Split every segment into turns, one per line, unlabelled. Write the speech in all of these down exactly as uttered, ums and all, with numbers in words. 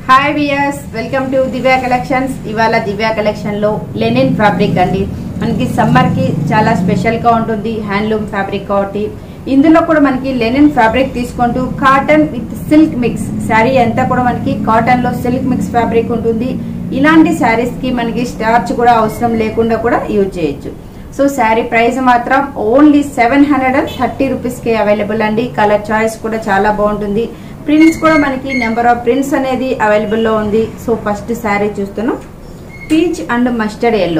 Hi viewers, welcome to Divya collections. ఇవాళ Divya collection లో linen fabric అండి. మనకి సమ్మర్ కి చాలా స్పెషల్ గా ఉంటుంది. హ్యాండ్లూమ్ ఫ్యాబ్రిక్ కాబట్టి ఇందులో కూడా మనకి లెనిన్ ఫ్యాబ్రిక్ తీసుకుంటూ cotton with silk mix sari అంతా కూడా మనకి కాటన్ లో సిల్క్ మిక్స్ ఫ్యాబ్రిక్ ఉంటుంది. ఇలాంటి శారీస్ కి మనకి స్టార్చ్ కూడా అవసరం లేకుండా కూడా యూజ్ చేయొచ్చు. సో శారీ ప్రైస్ మాత్రం only seven hundred and thirty rupees కి అవైలబుల్ అండి. కలర్ చాయిస్ కూడా చాలా బాగుంటుంది. ప్రింట్స్ కూడా మనకి నెంబర్ ఆఫ్ ప్రింట్స్ అనేది అవైలబుల్ లో ఉంది. సో ఫస్ట్ శారీ చూస్తున్నాం, peach and mustard yellow.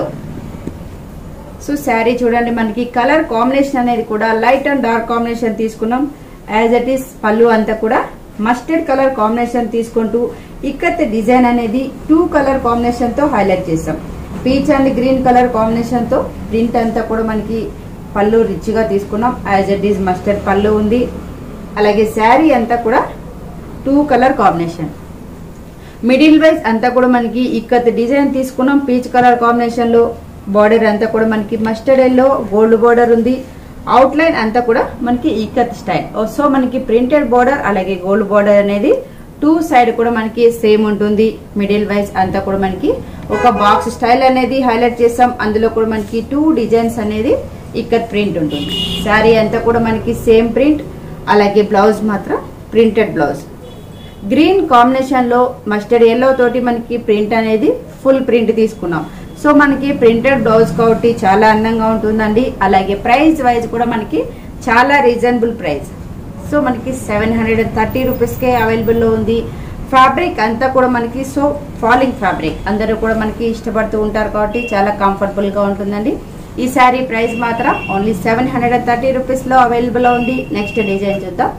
So sari చూడండి, మనకి కలర్ కాంబినేషన్ అనేది కూడా లైట్ అండ్ డార్క్ కాంబినేషన్ తీసుకున్నాం. యాజ్ ఇట్ ఈస్ పళ్ళు అంతా కూడా మస్టర్డ్ కలర్ కాంబినేషన్ తీసుకుంటూ ఇక్కత్ డిజైన్ అనేది టూ కలర్ కాంబినేషన్ తో హైలైట్ చేసాం. Peach and green colour combination తో ప్రింట్ అంతా కూడా మనకి పళ్ళు రిచ్ గా తీసుకున్నాం. యాజ్ ఇట్ ఈస్ మస్టర్డ్ పళ్ళు ఉంది. అలాగే శారీ అంతా కూడా two colour combination. Middle wise అంతా కూడా మనకి ఇక్కత్ డిజైన్ తీసుకున్నాం. పీచ్ కలర్ కాంబినేషన్ లో బార్డర్ అంతా కూడా మనకి మస్టర్డ్ ఎల్లో గోల్డ్ బార్డర్ ఉంది. అవుట్ లైన్ అంతా కూడా మనకి ఇక్కత్ స్టైల్. సో మనకి ప్రింటెడ్ బార్డర్ అలాగే గోల్డ్ బార్డర్ అనేది టూ సైడ్ కూడా మనకి సేమ్ ఉంటుంది. మిడిల్ వైజ్ అంతా కూడా మనకి ఒక బాక్స్ స్టైల్ అనేది హైలైట్ చేసాం. అందులో కూడా మనకి టూ డిజైన్స్ అనేది ఇక్కత్ ప్రింట్ ఉంటుంది. శారీ అంతా కూడా మనకి సేమ్ ప్రింట్. అలాగే బ్లౌజ్ మాత్రం ప్రింటెడ్ బ్లౌజ్. గ్రీన్ కాంబినేషన్ లో మస్టర్డ్ ఎల్లో తోటి మనకి ప్రింట్ అనేది ఫుల్ ప్రింట్ తీసుకున్నాం. సో మనకి ప్రింటెడ్ బ్లౌజ్ కాబట్టి చాలా అందంగా ఉంటుందండి. అలాగే ప్రైస్ వైజ్ కూడా మనకి చాలా రీజనబుల్ ప్రైస్. సో మనకి seven hundred and thirty rupees కే అవైలబుల్ లో ఉంది. ఫ్యాబ్రిక్ అంతా కూడా మనకి సో ఫాలింగ్ ఫ్యాబ్రిక్ అందరూ కూడా మనకి ఇష్టపడుతూ ఉంటారు కాబట్టి చాలా కంఫర్టబుల్ గా ఉంటుందండి. ఈ శారీ ప్రైస్ మాత్రం only seven hundred and thirty rupees లో అవైలబుల్ లో ఉంది. నెక్స్ట్ డిజైన్ చూద్దాం.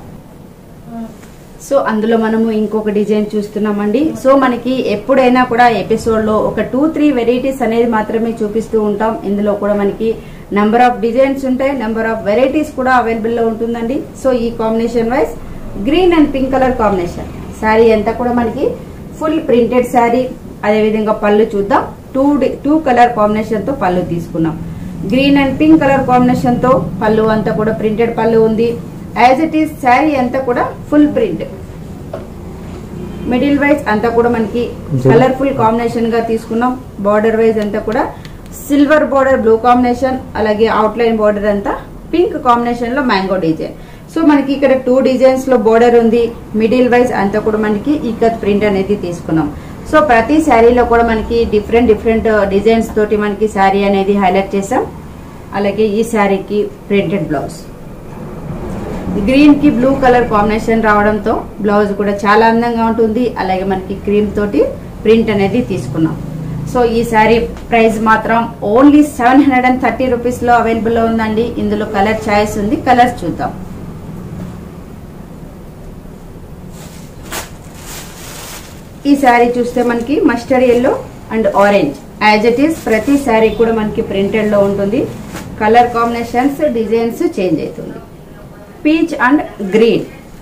సో అందులో మనము ఇంకొక డిజైన్ చూస్తున్నామండి. సో మనకి ఎప్పుడైనా కూడా ఎపిసోడ్ లో ఒక టూ త్రీ వెరైటీస్ అనేది మాత్రమే చూపిస్తూ ఉంటాం. ఇందులో కూడా మనకి నెంబర్ ఆఫ్ డిజైన్స్ ఉంటాయి, నెంబర్ ఆఫ్ వెరైటీస్ కూడా అవైలబుల్ లో ఉంటుందండి. సో ఈ combination wise green and pink colour combination. Sari అంతా కూడా మనకి ఫుల్ ప్రింటెడ్ శారీ. అదే విధంగా పళ్ళు చూద్దాం. టూ టూ కలర్ కాంబినేషన్ తో పళ్ళు తీసుకున్నాం. Green and pink colour combination తో పళ్ళు అంతా కూడా ప్రింటెడ్ పళ్ళు ఉంది. యాజ్ ఇట్ ఈస్ శారీ అంతా కూడా ఫుల్ ప్రింట్. మిడిల్ వైజ్ అంతా కూడా మనకి కలర్ఫుల్ కాంబినేషన్ గా తీసుకున్నాం. బార్డర్ వైజ్ అంతా కూడా సిల్వర్ బార్డర్ బ్లూ కాంబినేషన్. అలాగే అవుట్ లైన్ బార్డర్ అంతా పింక్ కాంబినేషన్ లో మ్యాంగో డిజైన్. సో మనకి ఇక్కడ టూ డిజైన్స్ లో బార్డర్ ఉంది. మిడిల్ వైజ్ అంతా కూడా మనకి ఇక్కత్ ప్రింట్ అనేది తీసుకున్నాం. సో ప్రతి శారీలో కూడా మనకి డిఫరెంట్ డిఫరెంట్ డిజైన్స్ తోటి మనకి శారీ అనేది హైలైట్ చేసాం. అలాగే ఈ శారీకి ప్రింటెడ్ బ్లౌజ్. గ్రీన్ కి బ్లూ కలర్ కాంబినేషన్ రావడంతో బ్లౌజ్ కూడా చాలా అందంగా ఉంటుంది. అలాగే మనకి క్రీమ్ తోటి ప్రింట్ అనేది తీసుకున్నాం. సో ఈ శారీ ప్రైస్ మాత్రం only seven hundred and thirty rupees లో అవైలబుల్ లో ఉందండి. ఇందులో కలర్ చాయిస్ ఉంది. కలర్స్ చూద్దాం. ఈ శారీ చూస్తే మనకి mustard yellow and orange. As it is ప్రతి శారీ కూడా మనకి ప్రింటెడ్ లో ఉంటుంది. కలర్ కాంబినేషన్స్ డిజైన్స్ చేంజ్ అవుతుంది. పీచ్ అండ్ గ్రీన్,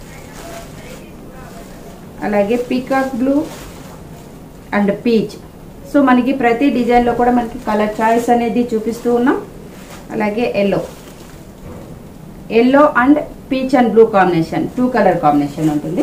అలాగే peacock blue and peach. So మనకి ప్రతి డిజైన్ లో కూడా మనకి కలర్ చాయిస్ అనేది చూపిస్తూ ఉన్నాం. అలాగే yellow yellow and peach and blue combination two colour combination ఉంటుంది.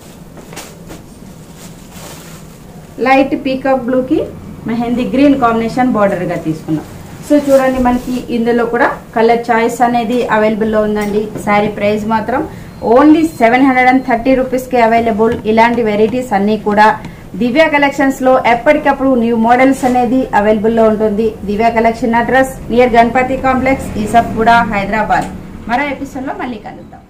లైట్ పీకాక్ బ్లూ కి మెహందీ గ్రీన్ కాంబినేషన్ బార్డర్ గా తీసుకున్నాం. సో చూడండి, మనకి ఇందులో కూడా కలర్ చాయిస్ అనేది అవైలబుల్ లో ఉందండి. శారీ ప్రైస్ మాత్రం only seven hundred and thirty rupees కి అవైలబుల్. ఇలాంటి వెరైటీస్ అన్ని కూడా దివ్య కలెక్షన్స్ లో ఎప్పటికప్పుడు న్యూ మోడల్స్ అనేది అవైలబుల్ లో ఉంటుంది. Divya collection address near Ganapathi complex, Yousufguda, Hyderabad. మరో ఎపిసోడ్ లో మళ్ళీ కలుద్దాం.